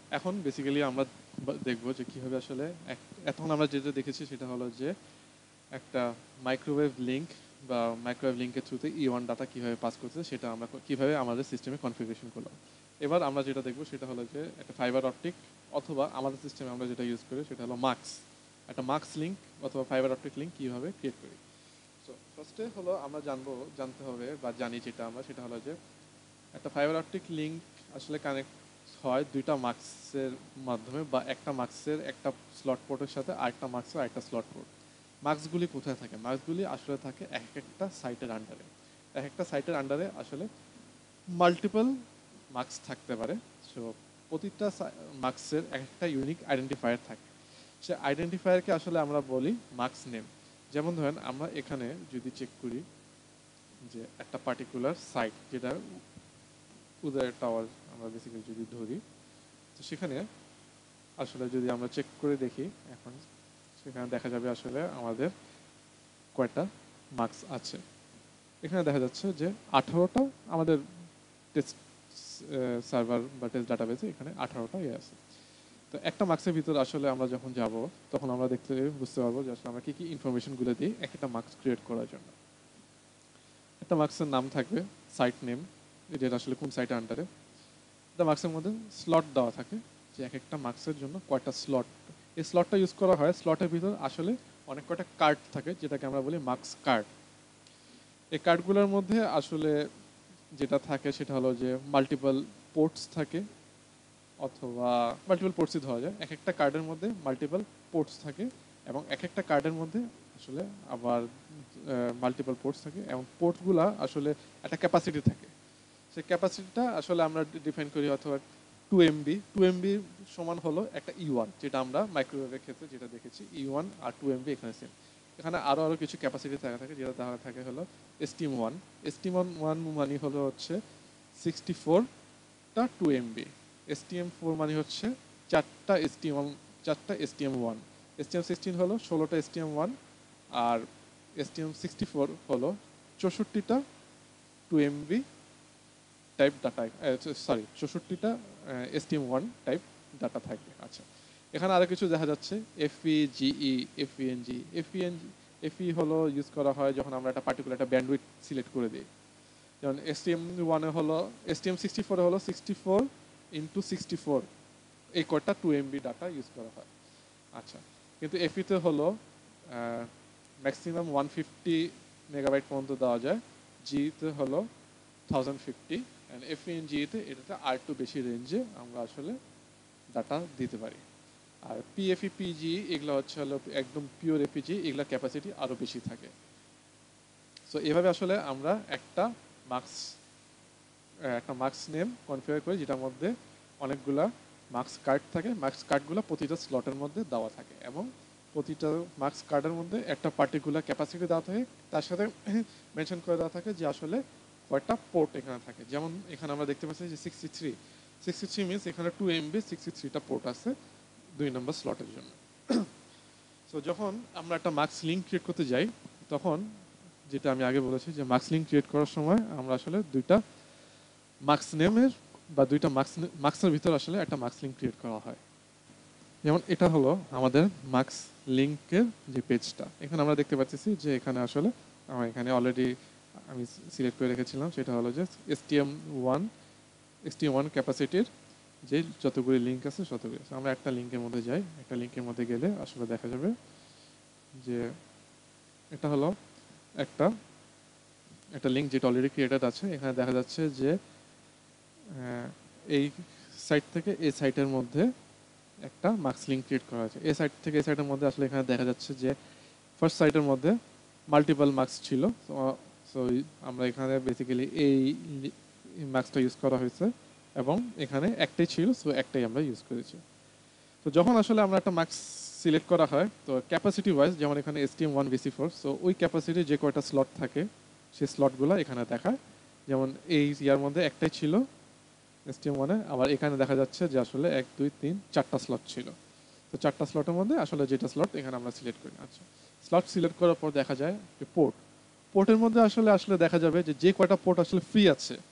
এখন বেসিক্যালি আমরা দেখব যে কীভাবে আসলে এতক্ষণ আমরা যেটা দেখেছি সেটা হলো যে একটা মাইক্রোওয়েভ লিঙ্ক বা মাইক্রোওয়েভ লিঙ্কের থ্রুতে E1 ডাটা কীভাবে পাস করছে সেটা আমরা কীভাবে আমাদের সিস্টেমে কনফিগারেশন করলাম। এবার আমরা যেটা দেখব সেটা হলো যে একটা ফাইবার অপটিক অথবা আমাদের সিস্টেমে আমরা যেটা ইউজ করি সেটা হলো মাক্স, একটা মাক্স লিঙ্ক অথবা ফাইবার অপটিক লিঙ্ক কীভাবে ক্রিয়েট করি। সো ফার্স্টে হলো আমরা জানতে হবে বা জানি যেটা আমরা সেটা হলো যে একটা ফাইবার অপটিক লিঙ্ক আসলে কানেক্ট হয় দুইটা মাক্সের মাধ্যমে বা একটা মাক্সের একটা স্লট পোর্টের সাথে আরেকটা মাক্সের আরেকটা স্লট পোর্ট। মার্কসগুলি কোথায় থাকে? মার্কসগুলি আসলে থাকে এক একটা সাইটের আন্ডারে। এক একটা সাইটের আন্ডারে আসলে মাল্টিপল মার্কস থাকতে পারে। সো প্রতিটা মার্কসের এক একটা ইউনিক আইডেন্টিফায়ার থাকে। সে আইডেন্টিফায়ারকে আসলে আমরা বলি মার্কস নেম। যেমন ধরেন আমরা এখানে যদি চেক করি যে একটা পার্টিকুলার সাইট, যেটা উদয় টাওয়ার আমরা বেসিক্যালি যদি ধরি, তো সেখানে আসলে যদি আমরা চেক করে দেখি এখন সেখানে দেখা যাবে আসলে আমাদের কয়টা মার্কস আছে। এখানে দেখা যাচ্ছে যে 18টা আমাদের টেস্ট সার্ভার বা টেস্ট ডাটাবেসে এখানে 18টা আছে। তো একটা মার্কসের ভিতর আসলে আমরা যখন যাব তখন আমরা বুঝতে পারবো যে আসলে আমরা কী কী ইনফরমেশনগুলো দিই একটা মার্কস ক্রিয়েট করার জন্য। একটা মার্কসের নাম থাকবে, সাইট নেম, যেটা আসলে কোন সাইটের আন্ডারে। একটা মার্কসের মধ্যে স্লট দেওয়া থাকে যে এক একটা মার্কসের জন্য কয়টা স্লট। এই স্লটটা ইউজ করা হয়, স্লটের ভিতর আসলে অনেক কয়টা কার্ড থাকে যেটাকে আমরা বলি মার্কস কার্ড। এই কার্ডগুলোর মধ্যে আসলে যেটা থাকে সেটা হলো যে মাল্টিপল পোর্টস থাকে, অথবা মাল্টিপল পোর্টসই ধরা যায়। এক একটা কার্ডের মধ্যে মাল্টিপল পোর্টস থাকে এবং এক একটা কার্ডের মধ্যে আসলে আবার মাল্টিপল পোর্টস থাকে এবং পোর্টগুলা আসলে একটা ক্যাপাসিটি থাকে। সেই ক্যাপাসিটিটা আসলে আমরা ডিফাইন করি অথবা 2 MB। 2 MB সমান হলো একটা E1, যেটা আমরা মাইক্রোওয়েভের ক্ষেত্রে যেটা দেখেছি E1 আর 2 MB এখানে সেম। এখানে আরও কিছু ক্যাপাসিটি থাকে যেটা তাহলে থাকে হলো STM1। STM1 মানে হলো হচ্ছে 64টা 2 MB। STM4 মানে হচ্ছে 4টা STM1। STM16 হলো 16টা STM1 আর STM64 হলো 64টা 2 MB টাইপ ডাটা, 64টা STM1 টাইপ ডাটা থাকবে। আচ্ছা, এখানে আরও কিছু দেখা যাচ্ছে FE, GE, FE হলো ইউজ করা হয় যখন আমরা একটা পার্টিকুলার একটা ব্যান্ডউইথ সিলেক্ট করে দিই। যেমন STM1 হলো, STM64 হলো 64x64, এই কয়টা 2 MB ডাটা ইউজ করা হয়। আচ্ছা, কিন্তু FE-তে হলো ম্যাক্সিমাম 150 মেগাবাইট পর্যন্ত দেওয়া যায়, GE-তে হলো 1050, অ্যান্ড FE-GE-তে এটাতে আর একটু বেশি রেঞ্জে আমরা আসলে ডাটা দিতে পারি। আর PFE, PGE এগুলো হলো একদম পিওর FPGA, এগুলো ক্যাপাসিটি আরও বেশি থাকে। সো এভাবে আসলে আমরা একটা মার্কস নেম কনফিগার করি যেটার মধ্যে অনেকগুলা মার্কস কার্ড থাকে। মার্কস কার্ডগুলো প্রতিটা স্লটের মধ্যে দেওয়া থাকে এবং প্রতিটা মার্কস কার্ডের মধ্যে একটা পার্টিকুলার ক্যাপাসিটি দেওয়া থাকে, তার সাথে মেনশন করে দেওয়া থাকে যে আসলে কয়টা পোর্ট এখানে থাকে। যেমন এখানে আমরা দেখতে পাচ্ছি যে 63 মিনস এখানে 2 MB 63টা পোর্ট আছে 2 নম্বর স্লটের জন্য। সো যখন আমরা একটা মার্কস লিঙ্ক ক্রিয়েট করতে যাই তখন যেটা আমি আগে বলেছি যে মার্কস লিঙ্ক ক্রিয়েট করার সময় আমরা আসলে দুইটা মার্কস নেমের বা দুইটা মার্কসের ভিতর আসলে একটা মার্কস লিঙ্ক ক্রিয়েট করা হয়। যেমন এটা হলো আমাদের মার্কস লিঙ্কের যে পেজটা, এখানে আমরা দেখতে পাচ্ছি যে এখানে আসলে আমার এখানে অলরেডি আমি সিলেক্ট করে রেখেছিলাম, সেটা হলো যে STM1 ক্যাপাসিটির যে যতগুলি লিঙ্ক আছে ততগুলি। আমরা একটা লিঙ্কের মধ্যে যাই, একটা লিঙ্কের মধ্যে গেলে আসলে দেখা যাবে যে এটা হলো একটা লিঙ্ক যেটা অলরেডি ক্রিয়েটেড আছে। এখানে দেখা যাচ্ছে যে এই সাইট থেকে এই সাইটের মধ্যে একটা মার্কস লিঙ্ক ক্রিয়েট করা হয়েছে। এই সাইট থেকে এই সাইটের মধ্যে আসলে এখানে দেখা যাচ্ছে যে ফার্স্ট সাইটের মধ্যে মাল্টিপল মার্কস ছিল। সো আমরা এখানে বেসিক্যালি এই মার্কসটা ইউজ করা হয়েছে এবং এখানে একটাই ছিল, সো একটাই আমরা ইউজ করেছি। তো যখন আসলে আমরা একটা মার্কস সিলেক্ট করা হয় তো ক্যাপাসিটি ওয়াইজ, যেমন এখানে STM1VC4, সো ওই ক্যাপাসিটি যে কয়টা স্লট থাকে সেই স্লটগুলো এখানে দেখায়। যেমন এই ইয়ার মধ্যে একটাই ছিল STM1-এ, আবার এখানে দেখা যাচ্ছে যে আসলে 1 2 3 4টা স্লট ছিল। তো 4টা স্লটের মধ্যে আসলে যেটা স্লট এখানে আমরা সিলেক্ট করি। আচ্ছা, স্লট সিলেক্ট করার পর দেখা যায় যে পোর্টের মধ্যে আসলে দেখা যাবে যে কয়টা পোর্ট আসলে ফ্রি আছে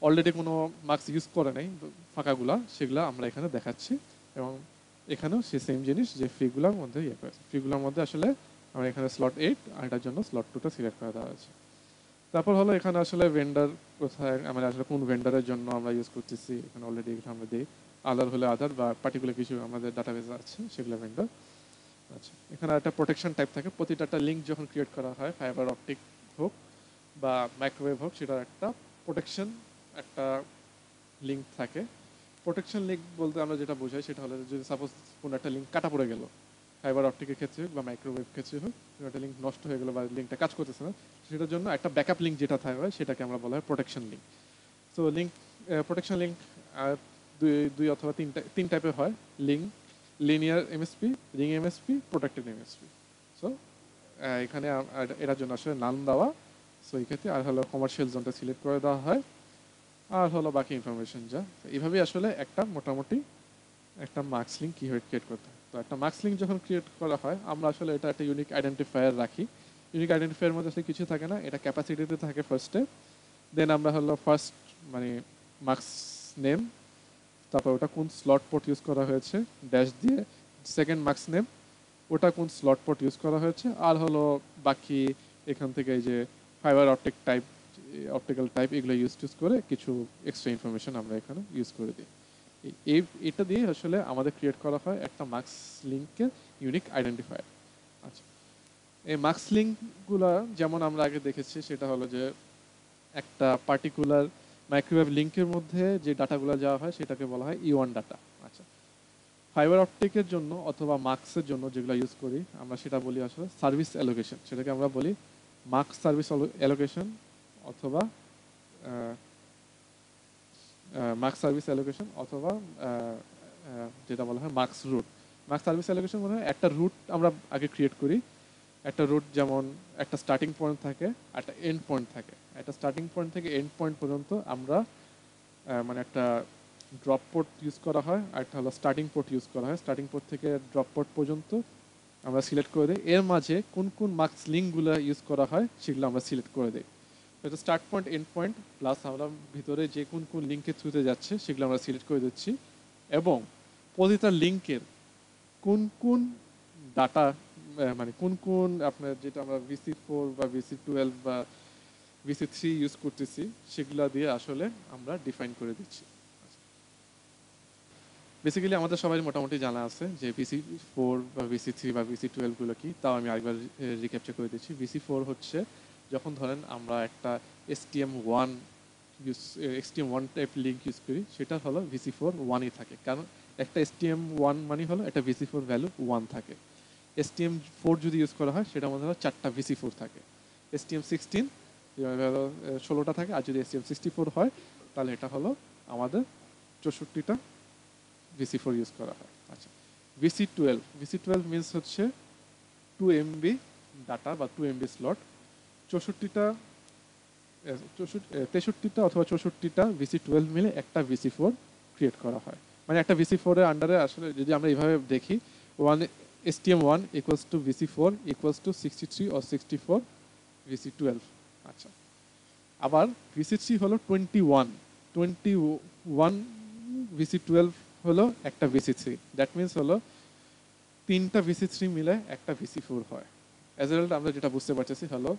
অলরেডি কোনো মার্কস ইউজ করে নাই ফাঁকাগুলা, সেগুলো আমরা এখানে দেখাচ্ছি। এবং এখানেও সে সেম জিনিস যে ফ্রিগুলোর মধ্যে ইয়ে করেছে, ফ্রিগুলোর মধ্যে আসলে আমরা এখানে স্লট 8 আর এটার জন্য স্লট 2টা সিলেক্ট করে দেওয়া আছে। তারপর হলো এখানে আসলে ভেন্ডার কোথায়, আমরা আসলে কোন ভেন্ডারের জন্য আমরা ইউজ করতেছি, এখানে অলরেডি এখানে আমরা দিই আদার হলে আদার, বা পার্টিকুলার কিছু আমাদের ডাটাবেসে আছে সেগুলো ভেন্ডার। আচ্ছা, এখানে একটা প্রোটেকশন টাইপ থাকে, প্রতিটা একটা লিঙ্ক যখন ক্রিয়েট করা হয়, ফাইবার অপটিক হোক বা মাইক্রোওয়েভ হোক, সেটার একটা প্রোটেকশন একটা লিঙ্ক থাকে। প্রোটেকশন লিঙ্ক বলতে আমরা যেটা বোঝাই সেটা হলো যদি সাপোজ কোনো একটা লিঙ্ক কাটা পড়ে গেল, ফাইবার অপটিকের ক্ষেত্রে হোক বা মাইক্রোওয়েভ ক্ষেত্রে হোক, কোনো একটা লিঙ্ক নষ্ট হয়ে গেল বা লিঙ্কটা কাজ করতেছে না, সেটার জন্য একটা ব্যাকআপ লিঙ্ক যেটা থাকবে সেটাকে আমরা বলা হয় protection link. So link protection link দুই অথবা তিন টাইপের হয়, link, linear MSP, ring MSP, protected MSP. So এখানে এটার জন্য আসলে নাম দেওয়া। সো এই ক্ষেত্রে আর হলো কমার্শিয়াল জোনটা সিলেক্ট করে দেওয়া হয়, আর হলো বাকি ইনফরমেশন যা। এইভাবেই আসলে একটা মোটামুটি একটা মার্কস লিঙ্ক কীভাবে ক্রিয়েট করতে হয়। তো একটা মার্কস লিঙ্ক যখন ক্রিয়েট করা হয়, আমরা আসলে এটা একটা ইউনিক আইডেন্টিফায়ার রাখি। ইউনিক আইডেন্টিফায়ার মধ্যে আসলে কিছু থাকে না, এটা ক্যাপাসিটিতে থাকে ফার্স্টে, দেন আমরা হলো ফার্স্ট মানে মার্কস নেম, তারপর ওটা কোন স্লট পোর্ট ইউজ করা হয়েছে ড্যাশ দিয়ে, সেকেন্ড মার্কস নেম, ওটা কোন স্লট পোর্ট ইউজ করা হয়েছে, আর হলো বাকি এখান থেকে এই যে fibre optic type, optical type, এগুলো ইউজ করে কিছু এক্সট্রা ইনফরমেশন আমরা এখানে ইউজ করে দিই। এটা দিয়ে আসলে আমাদের ক্রিয়েট করা হয় একটা মার্কস লিঙ্কের ইউনিক আইডেন্টিফায়ার। আচ্ছা, এই মার্কস লিঙ্কগুলো যেমন আমরা আগে দেখেছি সেটা হলো যে একটা পার্টিকুলার মাইক্রোওয়েভ লিঙ্কের মধ্যে যে ডাটাগুলো যাওয়া হয় সেটাকে বলা হয় ই1 ডাটা। আচ্ছা, ফাইবার অপটিকের জন্য অথবা মার্কসের জন্য যেগুলো ইউজ করি আমরা সেটা বলি আসলে সার্ভিস অ্যালোকেশন, সেটাকে আমরা বলি মার্কস সার্ভিস অ্যালোকেশন অথবা মার্কস সার্ভিস অ্যালোকেশন অথবা যেটা বলা হয় mux route. Mux service allocation মানে একটা রুট আমরা আগে ক্রিয়েট করি, একটা রুট যেমন একটা স্টার্টিং পয়েন্ট থাকে, একটা এন্ড পয়েন্ট থাকে। একটা স্টার্টিং পয়েন্ট থেকে এন্ড পয়েন্ট পর্যন্ত আমরা মানে একটা ড্রপ পোর্ট ইউজ করা হয়, আর একটা হলো স্টার্টিং পোর্ট ইউজ করা হয়। স্টার্টিং পোর্ট থেকে ড্রপ পোর্ট পর্যন্ত আমরা সিলেক্ট করে দিই, এর মাঝে কোন কোন মার্কস লিঙ্কগুলো ইউজ করা হয় সেগুলো আমরা সিলেক্ট করে দিই। এটা start point, end point, plus আমরা ভিতরে যে কোন কোন লিঙ্কের থ্রুতে যাচ্ছে সেগুলো আমরা সিলেক্ট করে দিচ্ছি, এবং প্রতিটা লিঙ্কের কোন কোন ডাটা মানে কোন কোন আপনার যেটা আমরা VC4 বা VC12 বা VC3 ইউজ করতেছি সেগুলো দিয়ে আসলে আমরা ডিফাইন করে দিচ্ছি। বেসিক্যালি আমাদের সবাই মোটামুটি জানা আছে যে VC4 বা VC3 বা VC12 গুলো কি, তাও আমি আরেকবার রিক্যাপচার করে দিচ্ছি। VC4 হচ্ছে যখন ধরেন আমরা একটা STM1 টাইপ লিঙ্ক ইউজ করি, সেটা হলো VC4 1ই থাকে, কারণ একটা STM1 মানে হলো একটা VC4 ভ্যালু 1 থাকে। STM4 যদি ইউজ করা হয় সেটার মধ্যে হলো 4টা VC4 থাকে। STM16 16টা থাকে, আর যদি STM64 হয় তাহলে এটা হলো আমাদের 64টা VC4 ইউজ করা হয়। আচ্ছা, VC12 মিনস হচ্ছে 2 MB ডাটা বা 2 MB স্লট। 63টা অথবা 64টা VC12 মিলে একটা VC4 ক্রিয়েট করা হয়। মানে একটা VC4 এর আন্ডারে আসলে যদি আমরা এইভাবে দেখি, STM1 equals to VC4 equals to 63 or 64 VC12। আচ্ছা, আবার VC3 হলো 21 VC12 হলো একটা VC3, দ্যাট মিনস হলো 3টা VC3 মিলে একটা VC4 হয়। অ্যাজ এ রেজাল্ট আমরা যেটা বুঝতে পারতেছি হলো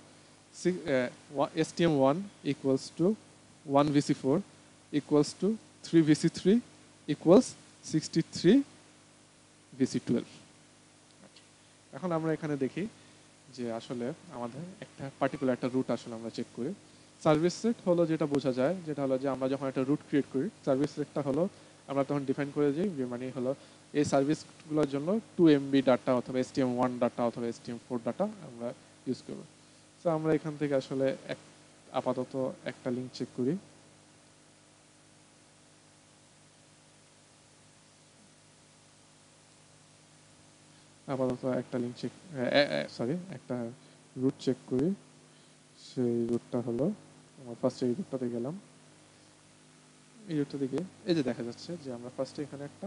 STM1 equals to 1 VC4 equals to 3 VC3 equals 63 VC12। এখন আমরা এখানে দেখি যে আসলে আমাদের একটা পার্টিকুলার একটা রুট আসলে আমরা চেক করি। সার্ভিস সেট হলো যেটা বোঝা যায়, যেটা হলো যে আমরা যখন একটা রুট ক্রিয়েট করি, সার্ভিস সেটটা হলো আমরা তখন ডিফাইন করে দিই যে মানে হলো এই সার্ভিসগুলোর জন্য 2 MB ডাটা অথবা STM1 ডাটা অথবা STM4 ডাটা আমরা ইউজ করব। তো আমরা এখান থেকে আসলে আপাতত একটা লিঙ্ক চেক করি। আপাতত একটা লিঙ্ক চেক একটা রুট চেক করি। সেই রুটটা হলো আমরা ফার্স্টে এই রুটটাতে গেলাম, এই রুটটা দিকে এই যে দেখা যাচ্ছে যে আমরা ফার্স্টে এখানে একটা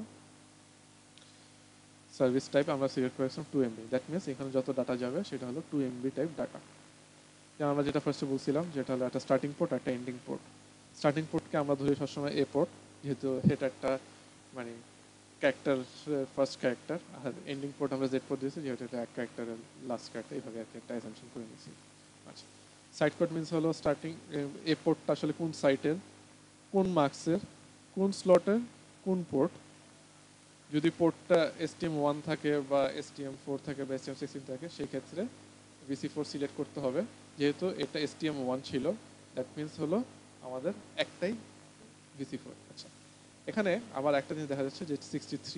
সার্ভিস টাইপ আমরা সিলেক্ট করেছিলাম 2 MB, দ্যাট মিনস এখানে যত ডাটা যাবে সেটা হলো 2 MB টাইপ ডাটা। আমরা যেটা ফার্স্টে বলছিলাম যেটা হলো একটা স্টার্টিং পোর্ট একটা এন্ডিং পোর্ট। স্টার্টিং পোর্টকে আমরা ধরি সবসময় এ পোর্ট, যেহেতু এটা একটা মানে ক্যারেক্টার, ফার্স্ট ক্যারেক্টার, আর এন্ডিং পোর্ট আমরা জেড পোর্ট দিয়েছি যেহেতু এটা এক ক্যারেক্টারের লাস্ট ক্যারেক্টার, এইভাবে আর কি একটা অ্যাসাম্পশন করে নিয়েছি। আচ্ছা, সাইড পোর্ট মিনস হলো স্টার্টিং এ পোর্টটা আসলে কোন সাইটের, কোন মার্কসের, কোন স্লটের, কোন পোর্ট। যদি পোর্টটা STM1 থাকে বা STM4 থাকে বা STM16 থাকে সেই ক্ষেত্রে VC4 সিলেক্ট করতে হবে। যেহেতু এটা STM1 ছিল, দ্যাট মিনস হলো আমাদের একটাই VC4। আচ্ছা, এখানে আবার একটা জিনিস দেখা যাচ্ছে যে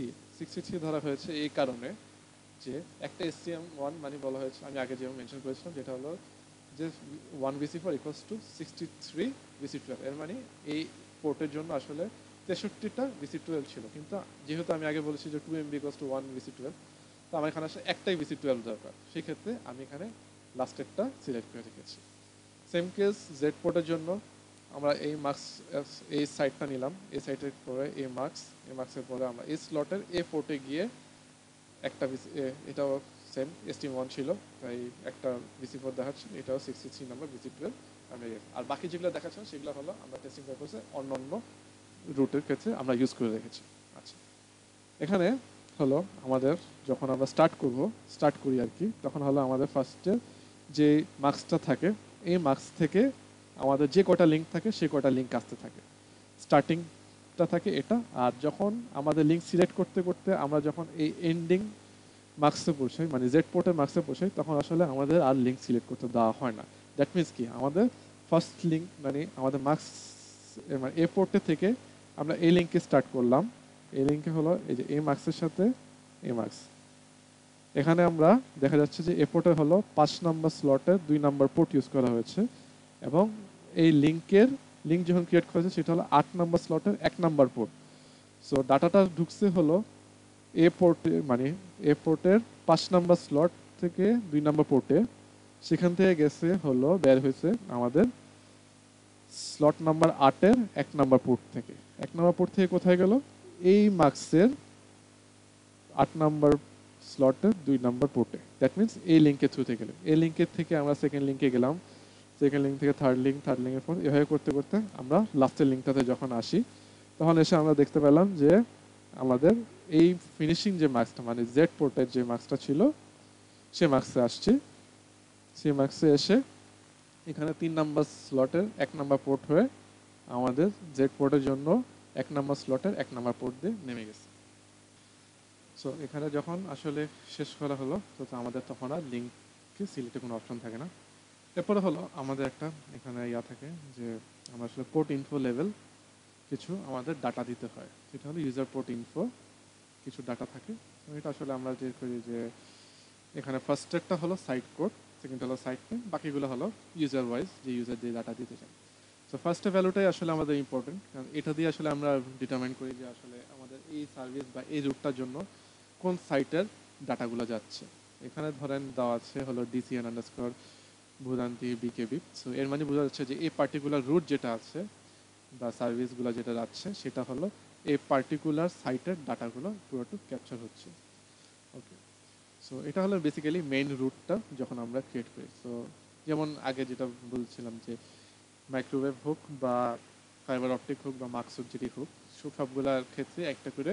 63 ধরা হয়েছে এই কারণে যে একটা STM1 মানে বলা হয়েছে, আমি আগে যেমন মেনশন করেছিলাম, যেটা হলো যে 1 VC4 ইকুয়ালস টু 63 VC12। এর মানে এই পোর্টের জন্য আসলে 63টা VC12 ছিল, কিন্তু যেহেতু আমি আগে বলেছি যে 2 MB ইকুয়ালস টু 1 VC12, তো আমার এখানে আসলে একটাই VC12 দরকার। সেই ক্ষেত্রে আমি এখানে লাস্টেরটা সিলেক্ট করে রেখেছি। সেম কেস জেড পোর্টের জন্য আমরা এই মার্কস, এই সাইটটা নিলাম, এই সাইটের পরে এই মার্কসের পরে আমরা এই স্লটের এ পোর্টে গিয়ে একটা এটাও সেম STM1 ছিল, তাই একটা VC4 দেখাচ্ছে, এটাও 63 নাম্বার VC12 আমি। আর বাকি যেগুলো দেখাচ্ছে সেগুলো হলো আমরা টেস্টিং পারপাসে অন্য অন্য রুটের ক্ষেত্রে আমরা ইউজ করে রেখেছি। আচ্ছা, এখানে হলো আমাদের যখন আমরা স্টার্ট করি আর কি, তখন হলো আমাদের ফার্স্টে যে মার্কসটা থাকে, এই মার্কস থেকে আমাদের যে কয়টা লিঙ্ক থাকে সেই কয়টা লিঙ্ক আসতে থাকে। স্টার্টিংটা থাকে এটা, আর যখন আমাদের লিঙ্ক সিলেক্ট করতে করতে আমরা যখন এই এন্ডিং মার্কসে পৌঁছাই, মানে জেড পোর্টের মার্কসে পৌঁছাই, তখন আসলে আমাদের আর লিঙ্ক সিলেক্ট করতে দেওয়া হয় না। দ্যাট মিনস কি, আমাদের ফার্স্ট লিঙ্ক মানে আমাদের মার্কস মানে এ পোর্টে থেকে আমরা এই লিঙ্কে স্টার্ট করলাম। এই লিঙ্কে হলো এই যে এই মার্কসের সাথে এই মার্কস। এখানে আমরা দেখা যাচ্ছে যে এ পোর্টে হলো 5 নম্বর স্লটের 2 নম্বর পোর্ট ইউজ করা হয়েছে, এবং এই লিঙ্ক যখন ক্রিয়েট করেছে সেটা হলো 8 নম্বর স্লটের 1 নম্বর পোর্ট। সো ডাটাটা ঢুকছে হলো এ পোর্টে, মানে এ পোর্টের 5 নম্বর স্লট থেকে 2 নম্বর পোর্টে, সেখান থেকে গেছে হলো বের হয়েছে আমাদের স্লট নাম্বার 8-এর 1 নম্বর পোর্ট থেকে। 1 নম্বর পোর্ট থেকে কোথায় গেল, এই মার্কসের 8 নম্বর স্লটের 2 নম্বর পোর্টে। দ্যাট মিনস এই লিঙ্কের থ্রুতে গেলে, এই লিঙ্কের থেকে আমরা সেকেন্ড লিঙ্কে গেলাম, সেকেন্ড লিঙ্ক থেকে থার্ড লিঙ্কের পর এভাবে করতে করতে আমরা লাস্টের লিঙ্কটাতে যখন আসি, তখন এসে আমরা দেখতে পেলাম যে আমাদের এই ফিনিশিং যে মার্কসটা, মানে জেড পোর্টের যে মার্কসটা ছিল সে মার্কসে আসছে। সেই মার্কসে এসে এখানে 3 নাম্বার স্লটের 1 নাম্বার পোর্ট হয়ে আমাদের জেড পোর্টের জন্য 1 নাম্বার স্লটের 1 নাম্বার পোর্ট দিয়ে নেমে গেছে। সো এখানে যখন আসলে শেষ করা হলো, তো আমাদের তখন আর লিঙ্ককে সিলেক্টে কোনো অপশন থাকে না। এরপরে হলো আমাদের একটা এখানে থাকে যে আমরা আসলে পোর্ট ইনফো লেভেল কিছু আমাদের ডাটা দিতে হয়, সেটা হলো ইউজার পোর্ট ইনফো কিছু ডাটা থাকে। এটা আসলে আমরা যে করি যে এখানে ফার্স্টেরটা হলো সাইট কোড, সেকেন্ড হলো সাইট নেম, বাকিগুলো হলো ইউজার ওয়াইজ যে ইউজার যে ডাটা দিতে চান। সো ফার্স্টের ভ্যালুটাই আসলে আমাদের ইম্পর্টেন্ট, কারণ এটা দিয়ে আসলে আমরা ডিটারমাইন করি যে আসলে আমাদের এই সার্ভিস বা এই রুটটার জন্য কোন সাইটের ডাটাগুলো যাচ্ছে। এখানে ধরেন দেওয়া আছে হলো DCN_ ভূদান্তি BKB। সো এর মানে বোঝা যাচ্ছে যে এই পার্টিকুলার রুট যেটা আছে বা সার্ভিসগুলো যেটা যাচ্ছে সেটা হলো এই পার্টিকুলার সাইটের ডাটাগুলো পুরোটা ক্যাপচার হচ্ছে। ওকে, সো এটা হলো বেসিক্যালি মেইন রুটটা যখন আমরা ক্রিয়েট করি। সো যেমন আগে যেটা বলছিলাম যে মাইক্রোওয়েভ হোক বা ফাইবার অপটিক হোক বা মাক্সুদ যেটি হোক, সবগুলোর ক্ষেত্রে একটা করে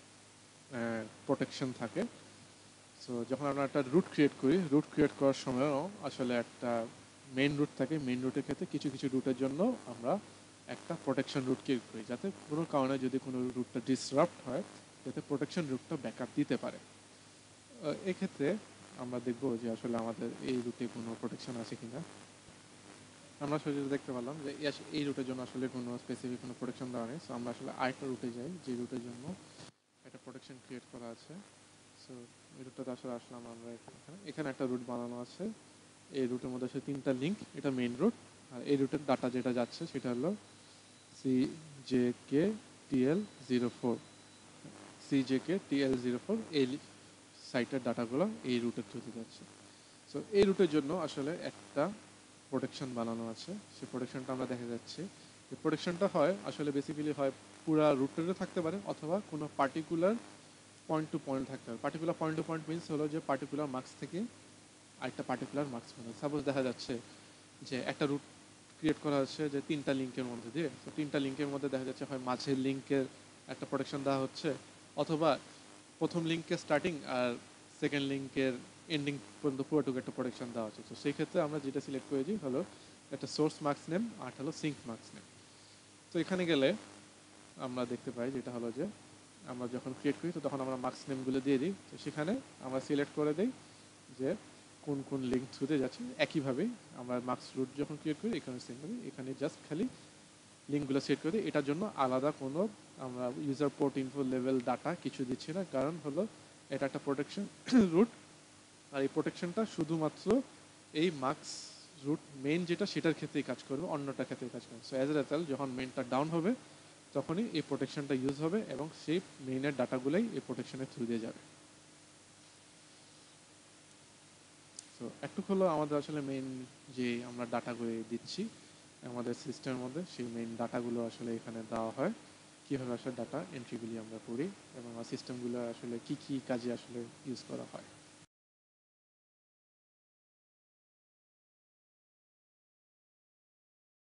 প্রোটেকশন থাকে। সো যখন আমরা একটা রুট ক্রিয়েট করার সময়ও আসলে একটা মেইন রুট থাকে। মেইন রুটের ক্ষেত্রে কিছু কিছু রুটের জন্য আমরা একটা প্রোটেকশন রুট ক্রিয়েট করি, যাতে কোনো কারণে যদি কোনো রুটটা ডিসরাপ্ট হয়, যাতে প্রোটেকশন রুটটা ব্যাকআপ দিতে পারে। এক্ষেত্রে আমরা দেখব যে আসলে আমাদের এই রুটে কোনো প্রোটেকশন আছে কিনা। আমরা আসলে দেখতে পেলাম যে এই রুটের জন্য আসলে কোনো স্পেসিফিক কোনো প্রোটেকশন দেওয়া নেই। সো আমরা আসলে আরেকটা রুটে যাই যে রুটের জন্য একটা প্রোটেকশন ক্রিয়েট করা আছে। সো এই রুটটাতে আসলে আসলাম আমরা এখানে একটা রুট বানানো আছে। এই রুটের মধ্যে আছে 3টা লিঙ্ক, এটা মেইন রুট। আর এই রুটের ডাটা যেটা যাচ্ছে সেটা হলো CJKTL04 CJKTL04। এই সাইটের ডাটাগুলো এই রুটের থ্রুতে যাচ্ছে। সো এই রুটের জন্য আসলে একটা প্রোটেকশন বানানো আছে। সেই প্রোটেকশনটা আমরা দেখা যাচ্ছে, এই প্রোটেকশনটা হয় আসলে বেসিক্যালি হয় পুরা রুটেরও থাকতে পারে, অথবা কোনো পার্টিকুলার পয়েন্ট টু পয়েন্ট থাকতে পারে। Particular point to point means হলো যে পার্টিকুলার মার্কস থেকে আরেকটা পার্টিকুলার মার্কস মানে সাপোজ দেখা যাচ্ছে যে একটা রুট ক্রিয়েট করা হচ্ছে যে তিনটা লিঙ্কের মধ্যে দিয়ে। তো তিনটা লিঙ্কের মধ্যে দেখা যাচ্ছে হয় মাঝের লিঙ্কের একটা প্রোটেকশন দেওয়া হচ্ছে, অথবা প্রথম লিঙ্কের স্টার্টিং আর সেকেন্ড লিঙ্কের এন্ডিং পর্যন্ত পুরোটুকু একটা প্রোটেকশন দেওয়া হচ্ছে। তো সেই ক্ষেত্রে আমরা যেটা সিলেক্ট করেছি হলো একটা সোর্স মার্কস নেম আর হলো সিঙ্ক মার্কস নেম। তো এখানে গেলে আমরা দেখতে পাই যেটা হলো যে আমরা যখন ক্রিয়েট করি তো তখন আমরা মার্কস নেমগুলো দিয়ে দিই। তো সেখানে আমরা সিলেক্ট করে দিই যে কোন কোন লিঙ্ক থ্রুতে যাচ্ছে। একইভাবেই আমরা মার্কস রুট যখন ক্রিয়েট করি এখানে সেম করি, এখানে জাস্ট খালি লিঙ্কগুলো সেট করে দিই। এটার জন্য আলাদা কোনো আমরা user port info level data কিছু দিচ্ছি না, কারণ হলো এটা একটা প্রোটেকশন রুট, আর এই প্রোটেকশনটা শুধুমাত্র এই মার্কস রুট মেইন যেটা সেটার ক্ষেত্রেই কাজ করবে, অন্যটা ক্ষেত্রে কাজ করবে। সো অ্যাজ এ রেজাল্ট যখন মেইনটা ডাউন হবে তখনই এই প্রোটেকশনটা ইউজ হবে এবং সেই মেইনের ডাটাগুলোই এই প্রোটেকশনের থ্রু দিয়ে যাবে। তো একটু হলো আমাদের আসলে মেইন যে আমরা ডাটাগুলো দিচ্ছি আমাদের সিস্টেমের মধ্যে, সেই মেইন ডাটাগুলো আসলে এখানে দেওয়া হয়, কীভাবে আসলে ডাটা এন্ট্রিগুলি আমরা করি এবং সিস্টেমগুলো আসলে কী কী কাজে আসলে ইউজ করা হয়।